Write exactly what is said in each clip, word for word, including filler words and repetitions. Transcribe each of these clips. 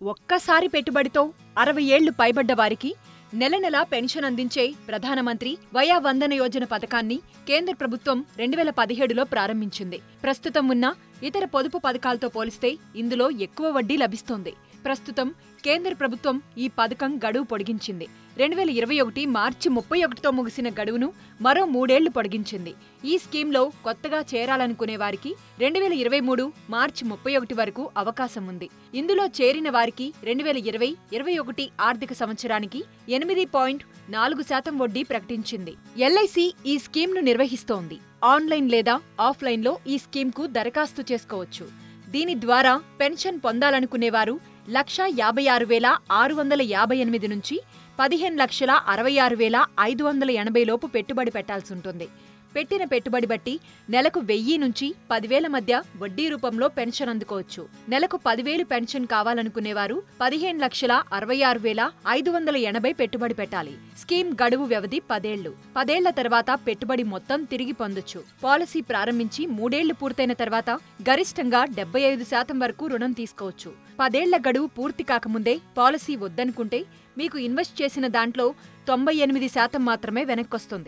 ఒక్కసారి పెట్టుబడితో అరవై ఏళ్లు పైబడ్డ వారికి నెల నెలా పెన్షన్ అందించే ప్రధానమంత్రి వయా వందన యోజన పథకాన్ని కేంద్ర ప్రభుత్వం రెండు వేల పదిహేడులో ప్రారంభించింది. ప్రస్తుతం ఉన్న ఇతర పొదుపు పథకాలతో పోలిస్తే ఇందులో ఎక్కువ వడ్డీ లభిస్తోంది. ప్రస్తుతం కేంద్ర ప్రభుత్వం ఈ పథకం గడువు పొడిగించింది. రెండు వేల ఇరవై ఒకటి మార్చి ముప్పై ఒకటితో ముగిసిన గడువును మరో మూడేళ్లు పొడిగించింది. ఈ స్కీమ్లో కొత్తగా చేరాలనుకునే వారికి రెండు వేల ఇరవై మూడు మార్చి ముప్పై ఒకటి వరకు అవకాశం ఉంది. ఇందులో చేరిన వారికి రెండు వేల ఇరవై ఇరవై ఒకటి ఆర్థిక సంవత్సరానికి ఎనిమిది పాయింట్ నాలుగు శాతం వడ్డీ ప్రకటించింది. ఎల్ఐసి ఈ స్కీమ్ను నిర్వహిస్తోంది. ఆన్లైన్ లేదా ఆఫ్లైన్లో ఈ స్కీమ్కు దరఖాస్తు చేసుకోవచ్చు. దీని ద్వారా పెన్షన్ పొందాలనుకునేవారు లక్ష యాభై ఆరు వేల ఆరు వందల యాభై ఎనిమిది నుంచి పదిహేను లక్షల అరవై ఆరు వేల ఐదు వందల ఎనభై లోపు పెట్టుబడి పెట్టాల్సుంటుంది. పెట్టిన పెట్టుబడి బట్టి నెలకు వెయ్యి నుంచి పదివేల మధ్య వడ్డీ రూపంలో పెన్షన్ అందుకోవచ్చు. నెలకు పదివేలు పెన్షన్ కావాలనుకునేవారు పదిహేను లక్షల అరవై ఆరు వేల ఐదు వందల ఎనభై పెట్టుబడి పెట్టాలి. స్కీమ్ గడువు వ్యవధి పదేళ్లు. పదేళ్ల తర్వాత పెట్టుబడి మొత్తం తిరిగి పొందొచ్చు. పాలసీ ప్రారంభించి మూడేళ్లు పూర్తయిన తర్వాత గరిష్టంగా డెబ్బై ఐదు శాతం వరకు రుణం తీసుకోవచ్చు. పదేళ్ల గడువు పూర్తి కాకముందే పాలసీ వద్దనుకుంటే మీకు ఇన్వెస్ట్ చేసిన దాంట్లో తొంభై ఎనిమిది శాతం మాత్రమే వెనక్కొస్తుంది.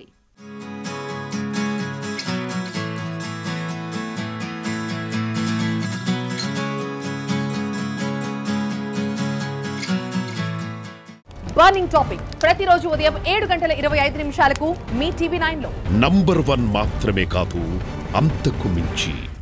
బర్నింగ్ టాపిక్ ప్రతిరోజు ఉదయం ఏడు గంటల ఇరవై ఐదు నిమిషాలకు మీ టీవీ నైన్ లో నంబర్ వన్ మాత్రమే కాదు, అంతకు మించి.